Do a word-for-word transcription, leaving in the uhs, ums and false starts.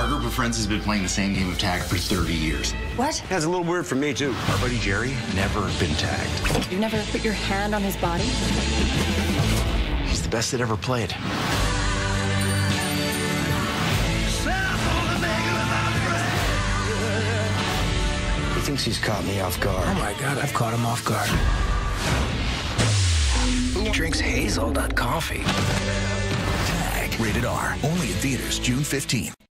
Our group of friends has been playing the same game of tag for thirty years. What? That's a little weird for me, too. Our buddy Jerry never been tagged. You've never put your hand on his body? He's the best that ever played. He thinks he's caught me off guard. Oh my God, I've caught him off guard. Who drinks Hazel, not coffee? Tag, rated R. Only in theaters June fifteenth.